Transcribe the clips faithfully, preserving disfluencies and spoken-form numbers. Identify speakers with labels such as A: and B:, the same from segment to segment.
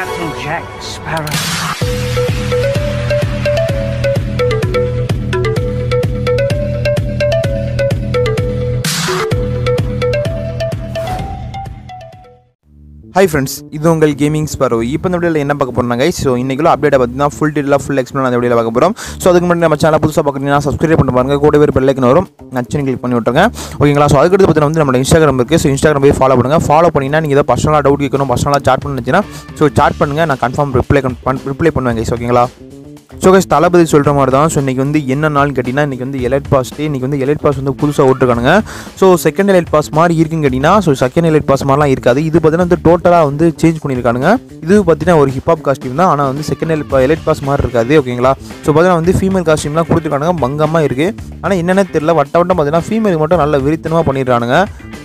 A: Captain Jack Sparrow.
B: Hi friends, இது உங்கள் gaming sparrow. இப்போ இந்த வீடியோவில் என்ன பார்க்க போறோம் guys? ஸோ இன்றைக்குள்ள அப்டேட்டை பார்த்தீங்கன்னா ஃபுல் டீட்டெயிலாக ஃபுல் எக்ஸ்பிளைன் அந்த வீடியோவில் பார்க்க போகிறோம். ஸோ அதுக்கு முன்னாடி நம்ம சேனல் புதுசாக பார்க்குறீங்கன்னா சப்ஸ்கிரைப் பண்ணி பாருங்க, கூட வேறு பெல் ஐக்கன் வரும், நச்சுன்னு கிளிக் பண்ணி விட்டுருங்க. ஓகேங்களா? ஸோ அதுக்கடுத்து பார்த்தீங்கன்னா வந்து நம்ம இன்ஸ்டாகிராம் இருக்குது. ஸோ இன்ஸ்டாகிராம் போய் ஃபாலோ பண்ணுங்கள். ஃபாலோ பண்ணிங்கன்னா நீங்கள் ஏதாவது பர்சனலாக டவுட் கேட்கணும், பர்சனலாக சாட் பண்ணுச்சுன்னா ஸோ சாட் பண்ணுங்கள், நான் கன்ஃபார்ம் ரிப்ளை ரிப்ளை பண்ணுவேன் guys. ஓகேங்களா? ஸோ கைஸ் தளபதி சொல்கிற மாதிரி தான். ஸோ இன்றைக்கி வந்து என்ன நாள்னு கேட்டிங்கன்னா இன்றைக்கி வந்து எலைட் பாஸ் டே. இன்றைக்கி வந்து எலைட் பாஸ் வந்து புதுசாக விட்டுருக்கானுங்க. ஸோ செகண்ட் எலைட் பாஸ் மாதிரி இருக்குன்னு கேட்டிங்கன்னா ஸோ செகண்ட் எலைட் பாஸ் மாதிரிலாம் இருக்காது. இது பார்த்தீங்கன்னா வந்து டோட்டலாக வந்து சேஞ்ச் பண்ணியிருக்கானுங்க. இது பார்த்தீங்கன்னா ஒரு ஹிப்ஹாப் காஸ்டியூம் தான், ஆனால் வந்து செகண்ட் எலைட் எலைட் பாஸ் மாதிரி இருக்காது. ஓகேங்களா? ஸோ பார்த்தீங்கன்னா வந்து ஃபீமேல் காஸ்டியூம்லாம் கொடுத்துருக்கானுங்க, பங்கமாக இருக்குது. ஆனால் என்னென்ன தெரியல, வட்ட வட்டம் பார்த்தீங்கன்னா ஃபீமேலுக்கு மட்டும் நல்ல விரித்தனமாக பண்ணிடுறானுங்க.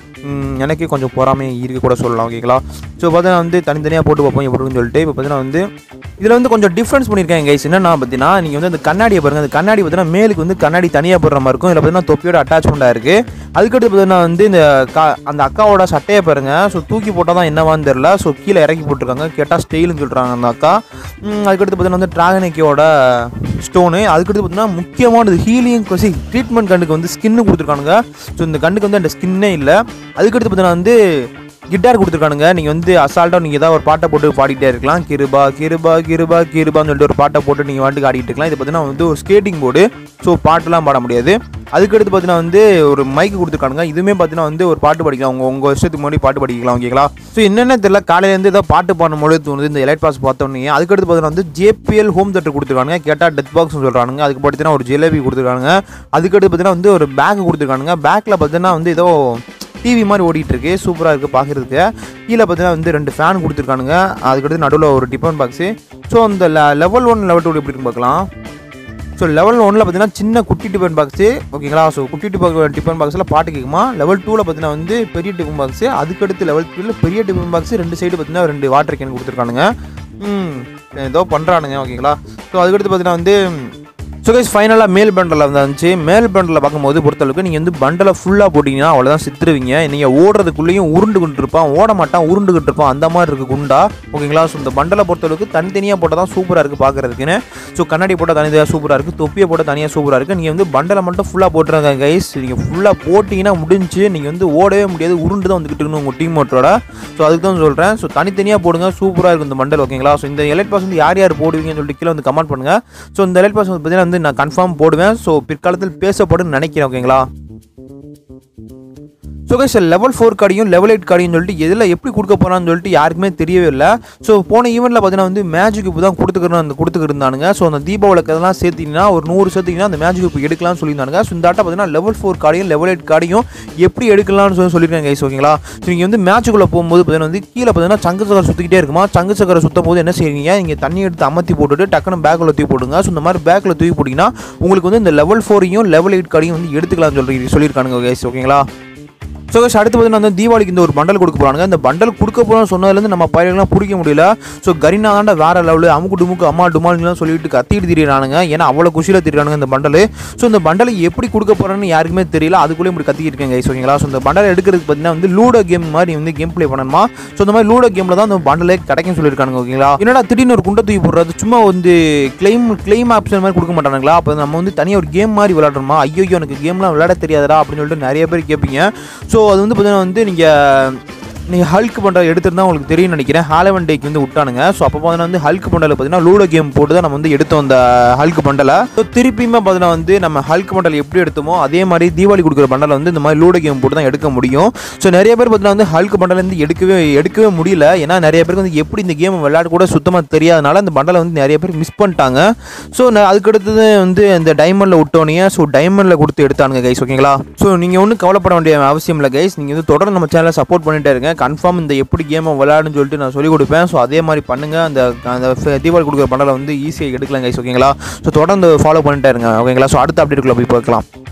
B: எனக்கே கொஞ்சம் பொறாமே இருக்க கூட சொல்லலாம். ஓகேங்களா? ஸோ பார்த்தீங்கன்னா வந்து தனித்தனியாக போட்டு பார்ப்போம் எப்படின்னு சொல்லிட்டு. இப்போ பார்த்தீங்கன்னா வந்து இதில் வந்து கொஞ்சம் டிஃப்ரென்ஸ் பண்ணியிருக்காங்க கைஸ். என்னென்னா பார்த்தீங்கன்னா நீங்கள் வந்து அந்த கண்ணாடியை பாருங்கள். அந்த கண்ணாடி பார்த்தீங்கன்னா மேலுக்கு வந்து கண்ணாடி தனியாக போடுற மாதிரி இருக்கும். இதில் பார்த்தீங்கன்னா தொப்பியோட அட்டாச்மெண்ட்டாக இருக்குது. அதுக்கடுத்து பார்த்தீங்கன்னா வந்து இந்த கா அந்த அக்காவோட சட்டையை பாருங்கள். ஸோ தூக்கி போட்டால் தான் என்னவான்னு தெரில. ஸோ கீழே இறக்கி போட்டிருக்காங்க, கேட்டால் ஸ்டைலுன்னு சொல்கிறாங்க அந்த அக்கா. அதுக்கடுத்து பார்த்தீங்கன்னா வந்து ட்ராகனிக்கியோட ஸ்டோனு. அதுக்கடுத்து பார்த்தீங்கன்னா முக்கியமானது ஹீலிங் கொசி ட்ரீட்மெண்ட் கண்ணுக்கு வந்து ஸ்கின்னு கொடுத்துருக்கானுங்க. ஸோ இந்த கண்ணுக்கு வந்து அந்த ஸ்கின்னே இல்லை. அதுக்கடுத்து பார்த்தீங்கன்னா வந்து கிட்டார் கொடுத்துருக்கானுங்க. நீங்கள் வந்து அசால்ட்டாக நீங்கள் ஏதாவது ஒரு பாட்டை போட்டு பாடிட்டே இருக்கலாம். கிருபா கிருபா கிருபா கிருபான்னு சொல்லிட்டு ஒரு பாட்டை போட்டு நீங்கள் வாட்டுக்கு ஆடிட்டு இருக்கலாம். இது பார்த்தீங்கன்னா வந்து ஒரு ஸ்கேட்டிங் போர்டு. ஸோ பாட்டெலாம் பாட முடியாது. அதுக்கடுத்து பார்த்தீங்கன்னா வந்து ஒரு மைக்கு கொடுத்துருக்கானுங்க. இதுவுமே பார்த்தீங்கன்னா வந்து ஒரு பாட்டு படிக்கலாம், உங்கள் உங்கள் வருஷத்துக்கு முன்னாடி பாட்டு படிக்கலாம். ஓகேங்களா? ஸோ என்னென்ன தெரியல, காலையிலேருந்து ஏதாவது பாட்டு பாடும்போது தோணுது இந்த எலைட் பாஸ் பார்த்தோன்னே. அதுக்கடுத்து பார்த்தீங்கன்னா வந்து ஜேபிஎல் ஹோம் தேட்டர் கொடுத்துருக்கானுங்க. கேட்டால் டெத் பாக்ஸ்னு சொல்கிறானுங்க. அதுக்கு பார்த்தீங்கன்னா ஒரு ஜிலேபி கொடுத்துருக்கானுங்க. அதுக்கடுத்து பார்த்தீங்கன்னா வந்து ஒரு பேக் கொடுத்துருக்கானுங்க. பேக்கில் பார்த்தீங்கன்னா வந்து ஏதோ டிவி மாதிரி ஓடிட்டு இருக்கு, சூப்பராக இருக்குது பார்க்குறதுக்கு. கீழே பார்த்தீங்கன்னா வந்து ரெண்டு ஃபேன் கொடுத்துருக்கானுங்க. அதுக்கடுத்து நடுவில் ஒரு டிஃபன் பாக்ஸு. ஸோ அந்த லெவல் ஒன் லெவல் டூ எப்படி இருக்குன்னு பார்க்கலாம். ஸோ லெவல் ஒன்னில் பார்த்தீங்கன்னா சின்ன குட்டி டிஃபன் பாக்ஸு. ஓகேங்களா? ஸோ குட்டி டிஃபன் டிஃபன் பாக்ஸில் பாட்டு கேட்குமா. லெவல் டூவில் பார்த்தீங்கன்னா வந்து பெரிய டிஃபன் பாக்ஸு. அதுக்கடுத்து லெவல் த்ரீவில் பெரிய டிஃபன் பாக்ஸு. ரெண்டு சைடு பார்த்தீங்கன்னா ரெண்டு வாட்டர் கேன் கொடுத்துருக்கானுங்க. ஏதோ பண்ணுறானுங்க. ஓகேங்களா? ஸோ அதுக்கடுத்து பார்த்தீங்கன்னா வந்து ஸோ கைஸ் ஃபைனலாக மேல் பண்டலில் வந்துச்சு. மேல் பண்டலில் பார்க்கும்போது பொறுத்தளவுக்கு நீங்கள் வந்து பண்டலை ஃபுல்லாக போட்டிங்கன்னா அவ்வளோதான் சித்துருவீங்க. நீங்கள் ஓடுறதுக்குள்ளேயும் உருண்டுகிட்டு இருப்பான், ஓட மாட்டான், உருண்டுகிட்டு இருப்பான், அந்த மாதிரி இருக்குது குண்டா. ஓகேங்களா? ஸோ இந்த பண்டலை பொறுத்தளவுக்கு தனித்தனியாக போட்டால் தான் சூப்பராக இருக்குது பார்க்குறதுக்குன்னு. ஸோ கண்ணாடி போட்டால் தனியாக சூப்பராக இருக்குது, தொப்பியை போட்டால் தனியாக சூப்பராக இருக்குது. நீங்கள் வந்து பண்டலை மட்டும் ஃபுல்லாக போட்டுருங்க கைஸ். நீங்கள் ஃபுல்லாக போட்டிங்கன்னா முடிஞ்சு, நீங்கள் வந்து ஓடவே முடியாது, உருண்டு தான் வந்துக்கிட்டு இருக்கணும் உங்கள் டீம் மோட்டரோட. ஸோ அதுக்கு தான் சொல்கிறேன். ஸோ தனித்தனியாக போடுங்க, சூப்பராக இருக்கும் இந்த பண்டல். ஓகேங்களா? ஸோ இந்த எலைட் பாஸ் வந்து யார் யார் போடுவீங்கன்னு சொல்லிட்டு கீழே வந்து கமெண்ட் பண்ணுங்கள். ஸோ இந்த எலைட் பாஸ் வந்து பார்த்தீங்கன்னா வந்து நான் கன்ஃபார்ம் போடுவேன். ஸோ பிற்காலத்தில் பேசப்படும் நினைக்கிறேன். ஓகேங்களா? ஸோ கைஸ் லெவல் ஃபோர் கார்டையும் லெவல் எயிட் கார்டையும் சொல்லிட்டு எதில் எப்படி கொடுக்க போகிறான்னு சொல்லிட்டு யாருக்குமே தெரியவே இல்லை. ஸோ போன ஈவெண்ட்டில் பார்த்தீங்கன்னா வந்து மேஜிக் இப்போ தான் கொடுத்துக்கிறோம் அந்த கொடுத்துக்கிட்டு இருந்தானுங்க. ஸோ அந்த தீபாவளிக்கு அதெல்லாம் சேர்த்திங்கன்னா ஒரு நூறு சேர்த்திங்கன்னா அந்த மேஜிக் இப்போ எடுக்கலாம்னு சொல்லியிருந்தாங்க. ஸோ இந்த ஆட்டை பார்த்தீங்கன்னா லெவல் ஃபோர் கார்டையும் லெவல் எயிட் கார்டையும் எப்படி எடுக்கலாம்னு சொல்லி சொல்லியிருக்காங்க கைஸ். ஓகேங்களா? ஸோ நீங்கள் வந்து மேட்சுக்குள்ளே போகும்போது பார்த்தீங்கன்னா வந்து கீழே பார்த்தீங்கன்னா சங்கு சக்கரை சுற்றிக்கிட்டே இருக்குமா. சங்கு சக்கரை சுற்றும் போது என்ன செய்வீங்க, நீங்கள் தண்ணி எடுத்து அமர்த்தி போட்டுட்டு டக்குன்னு பேக்கில் தூக்கி போடுங்க. ஸோ இந்த மாதிரி பேக்கில் தூக்கி போட்டிங்கன்னா உங்களுக்கு வந்து இந்த லெவல் ஃபோரையும் லெவல் எயிட் கார்டையும் வந்து எடுத்துக்கலாம்னு சொல்லி சொல்லியிருக்கானுங்க கைஸ். ஓகேங்களா? ஸோ கைஸ் அடுத்து பார்த்தீங்கன்னா வந்து தீபாவளிக்கு இந்த ஒரு பண்டல் கொடுக்க போகிறாங்க. இந்த பண்டல் கொடுக்க போகிறோம்னு சொன்னதுலேருந்து நம்ம பயிரெல்லாம் பிடிக்க முடியல. ஸோ கரீனா தாண்டா வேறு லெவலு, அமுக்கு டுமுக்கு அம்மா டுமால்லாம் சொல்லிட்டு கத்திட்டு திரியிறானுங்க. ஏன்னா அவ்வளோ குஷியில் திரியிறானுங்க இந்த பண்டல். ஸோ இந்த பண்டலை எப்படி கொடுக்க போகிறேன்னு யாருக்குமே தெரியல, அதுக்குள்ளே இப்படி கத்திக்கிட்டு இருக்கேன் கைஸ். ஓகேங்களா? ஸோ இந்த பண்டலை எடுக்கிறதுக்கு பார்த்தீங்கன்னா வந்து லூடோ கேம் மாதிரி வந்து கேம் ப்ளே பண்ணணுமா. ஸோ இந்த மாதிரி லூடோ கேமில் தான் அந்த பண்டலே கிடைக்கும் சொல்லியிருக்காங்க. ஓகேங்களா? என்னடா திடீர்னு ஒரு குண்டை தூக்கி போடுறது, சும்மா வந்து கிளைம் கிளைம் ஆப்ஷன் மாதிரி கொடுக்க மாட்டானுங்களா. அப்போ நம்ம வந்து தனியாக ஒரு கேம் மாதிரி விளையாடுறோமா. ஐயோ எனக்கு கேம்லாம் விளையாட தெரியாதா அப்படின்னு சொல்லிட்டு நிறைய பேர் கேட்பீங்க. ஸோ அது வந்து பார்த்தீங்கன்னா வந்து நீங்கள் நீங்கள் ஹல்க் பண்டல் எடுத்துருந்தா உங்களுக்கு தெரியும் நினைக்கிறேன். ஹாலவன் டேக்கு வந்து விட்டானுங்க. ஸோ அப்போ பார்த்தீங்கன்னா வந்து ஹல்க் பண்டல் பார்த்தீங்கன்னா லூடோ கேம் போட்டு தான் நம்ம வந்து எடுத்தோம் அந்த ஹல்க் பண்டலை. ஸோ திருப்பியுமே பார்த்தீங்கன்னா வந்து நம்ம ஹல்க் பண்டல் எப்படி எடுத்தோமோ அதே மாதிரி தீபாவளி கொடுக்குற பண்டலை வந்து இந்த மாதிரி லூடோ கேம் போட்டு தான் எடுக்க முடியும். ஸோ நிறைய பேர் பார்த்தீங்கன்னா வந்து ஹல்க் பண்டல் வந்து எடுக்கவே எடுக்கவே முடியல. ஏன்னா நிறைய பேருக்கு வந்து எப்படி இந்த கேம் விளையாட கூட சுத்தமாக தெரியாதனால அந்த பண்டலை வந்து நிறைய பேர் மிஸ் பண்ணிட்டாங்க. ஸோ அதுக்கடுத்தது வந்து இந்த டைமண்டில் விட்டோன்னே ஸோ டைமண்டில் கொடுத்து எடுத்தானுங்க கைஸ். ஓகேங்களா? ஸோ நீங்கள் ஒன்றும் கவலைப்பட வேண்டிய அவசியம் இல்லை கைஸ். நீங்கள் வந்து தொடர்ந்து நம்ம சேனலை சப்போர்ட் பண்ணிட்டே இருங்க. கன்ஃபார்ம் இந்த எப்படி கேமை விளையாடுன்னு சொல்லிட்டு நான் சொல்லிக் கொடுப்பேன். ஸோ அதே மாதிரி பண்ணுங்கள். அந்த அந்த தீபாவளி கொடுக்குற பண்டலை வந்து ஈஸியாக எடுக்கலாம் கைஸ். ஓகேங்களா? ஸோ தொடர்ந்து ஃபாலோ பண்ணிட்டே இருங்க. ஓகேங்களா? ஸோ அடுத்த அப்டேட்டுக்குள்ளே போய் பார்க்கலாம்.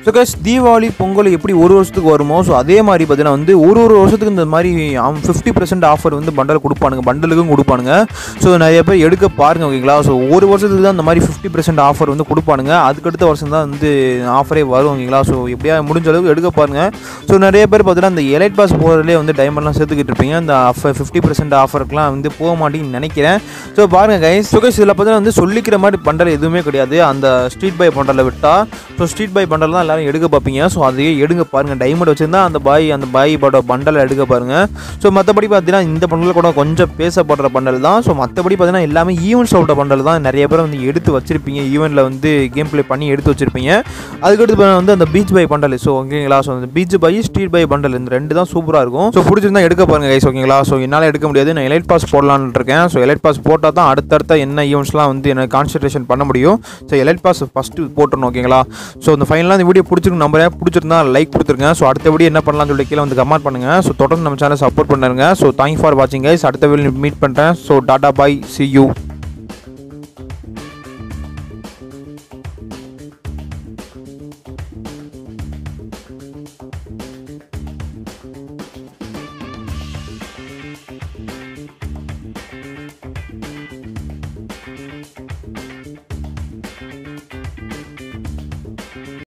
B: ஸோ கைஸ் தீபாவளி பொங்கல் எப்படி ஒரு வருஷத்துக்கு வருமோ ஸோ அதே மாதிரி பார்த்தீங்கன்னா வந்து ஒரு ஒரு வருஷத்துக்கு இந்த மாதிரி ஃபிஃப்டி பர்சன்ட் ஆஃபர் வந்து பண்டல் கொடுப்பானுங்க, பண்டலுக்கும் கொடுப்பானுங்க. ஸோ நிறைய பேர் எடுக்க பாருங்க ஓகேங்களா. ஸோ ஒரு வருஷத்துக்கு தான் இந்த மாதிரி ஃபிஃப்டி பர்சன்ட் ஆஃபர் வந்து கொடுப்பானுங்க, அதுக்கடுத்த வருஷம் தான் வந்து ஆஃபரே வரும் ஓகேங்களா. ஸோ எப்படியா முடிஞ்ச அளவுக்கு எடுக்க பாருங்க. ஸோ நிறைய பேர் பார்த்தீங்கன்னா இந்த எலைட் பாஸ் போகிறதுலேயே வந்து டைமண்ட்லாம் சேர்த்துக்கிட்டு இருப்பீங்க, இந்த ஃபிஃப்டி பர்சன்ட் ஆஃபருக்குலாம் வந்து போக மாட்டேங்குன்னு நினைக்கிறேன். ஸோ பாருங்க கைஸ். ஸோ கைஸ் இதில் பார்த்தீங்கன்னா வந்து சொல்லிக்கிற மாதிரி பண்டல் எதுவுமே கிடையாது, அந்த ஸ்ட்ரீட் பை பண்டலை விட்டா. ஸோ ஸ்ட்ரீட் பை பண்டல் தான் எல்லாரும் எடுக்க பார்ப்பீங்க. ஸோ அதையே எடுங்க பாருங்கள், டைமண்ட் வச்சுருந்தா அந்த பாய் அந்த பாய் பட பண்டலை எடுக்க பாருங்கள். ஸோ மற்றபடி பார்த்தீங்கன்னா இந்த பண்டல் கூட கொஞ்சம் பேசப்படுற பண்டல் தான். ஸோ மற்றபடி பார்த்தீங்கன்னா எல்லாமே ஈவெண்ட்ஸ் ஓட பண்டல் தான் நிறைய பேர் வந்து எடுத்து வச்சிருப்பீங்க, ஈவெண்ட்டில் வந்து கேம் ப்ளே பண்ணி எடுத்து வச்சிருப்பீங்க. அதுக்கடுத்து வந்து அந்த பீச் பை பண்டல். ஸோ ஓகேங்களா. ஸோ அந்த beach by street by bundle இந்த ரெண்டு தான் சூப்பராக இருக்கும். ஸோ பிடிச்சிருந்தா எடுக்க பாருங்க கைஸ் ஓகேங்களா. ஸோ என்னால் எடுக்க முடியாது, நான் எலைட் பாஸ் போடலான்னு இருக்கேன். ஸோ எலைட் பாஸ் போட்டால் தான் அடுத்தடுத்த என்ன ஈவெண்ட்ஸ்லாம் வந்து எனக்கு கான்சன்ட்ரேஷன் பண்ண முடியும். ஸோ எலைட் பாஸ் ஃபஸ்ட்டு போட்டணும் ஓகேங்களா. ஸோ இந்த ஃபைனலாக இந்த வீடியோ பிடிச்சிருக்கு நம்புறேன், பிடிச்சிருந்தா லைக் கொடுத்துருங்க. ஸோ அடுத்த வீடியோ என்ன பண்ணலாம்னு சொல்லி கீழே வந்து கமெண்ட் பண்ணுங்கள். ஸோ தொடர்ந்து நம்ம சேனல் சப்போர்ட் பண்ணுங்க. ஸோ தேங்க்ஸ் ஃபார் வாட்சிங் கைஸ். அடுத்த வீடியோ மீட் பண்ணுறேன். So tata bye, see you.